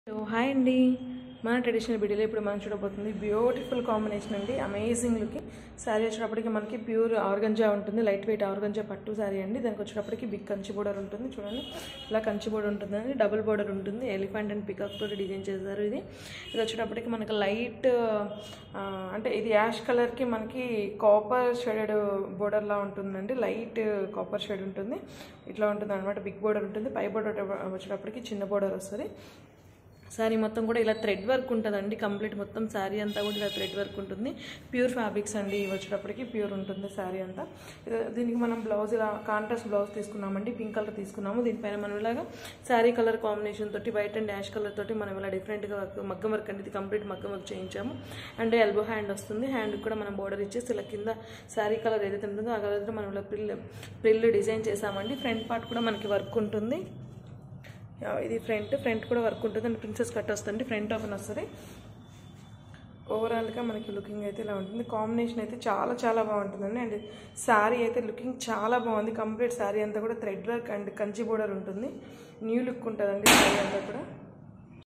Hi అండి. మన traditional వీడియోలో ఇప్పుడు మనం చూడబోతుంది బ్యూటిఫుల్ కాంబినేషన్ అండి. అమేజింగ్ లుక్ శారీ వచ్చేటప్పటికి మనకి ప్యూర్ ఆర్గంజా ఉంటుంది, లైట్ వెయిట్ ఆర్గంజా పట్టు శారీ అండి. దానికి వచ్చేటప్పటికి బిగ్ కంచి బోర్డర్ ఉంటుంది. చూడండి ఇలా కంచి బోర్డర్ ఉంటుందండి, డబుల్ బోర్డర్ ఉంటుంది, ఎలిఫెంట్ అండ్ పికాక్ తోటి డిజైన్ చేశారు. ఇది వచ్చేటప్పటికి మనకి లైట్ అంటే ఇది యాష్ కలర్కి మనకి కాపర్ షేడెడ్ బోర్డర్లా ఉంటుందండి. లైట్ కాపర్ షేడ్ ఉంటుంది, ఇట్లా ఉంటుంది అనమాట. బిగ్ బోర్డర్ ఉంటుంది, పై బోర్డర్ వచ్చేటప్పటికి చిన్న బోర్డర్ వస్తుంది. శారీ మొత్తం కూడా ఇలా థ్రెడ్ వర్క్ ఉంటుందండి. కంప్లీట్ మొత్తం శారీ అంతా కూడా ఇలా థ్రెడ్ వర్క్ ఉంటుంది. ప్యూర్ ఫ్యాబ్రిక్స్ అండి. వచ్చేటప్పటికి ప్యూర్ ఉంటుంది శారీ అంతా. దీనికి మనం బ్లౌజ్ ఇలా కాంట్రాస్ట్ బ్లౌజ్ తీసుకున్నామండి, పింక్ కలర్ తీసుకున్నాము. దీనిపైన మనం ఇలాగా శారీ కలర్ కాంబినేషన్ తోటి వైట్ అండ్ యాష్ కలర్ తోటి మనం ఇలా డిఫరెంట్గా మగ్గం వర్క్ అండి. ఇది కంప్లీట్ మగ్గం వర్క్ చేయించాము. అండ్ ఎల్బో హ్యాండ్ వస్తుంది. హ్యాండ్ కూడా మనం బోర్డర్ ఇచ్చేసి ఇలా కింద శారీ కలర్ ఏదైతే ఉంటుందో ఆ కలర్ మనం ఇలా ప్రిల్ డిజైన్ చేసామండి. ఫ్రంట్ పార్ట్ కూడా మనకి వర్క్ ఉంటుంది. ఇది ఫ్రంట్ కూడా వర్క్ ఉంటుంది అండ్ ప్రిన్సెస్ కట్ వస్తుంది, ఫ్రంట్ ఓపెన్ వస్తుంది. ఓవరాల్గా మనకి లుకింగ్ అయితే ఇలా ఉంటుంది. కాంబినేషన్ అయితే చాలా చాలా బాగుంటుందండి. అండ్ శారీ అయితే లుకింగ్ చాలా బాగుంది. కంప్లీట్ శారీ అంతా కూడా thread work and Kanchi border ఉంటుంది. న్యూ లుక్ ఉంటుందండి శారీ అంతా కూడా.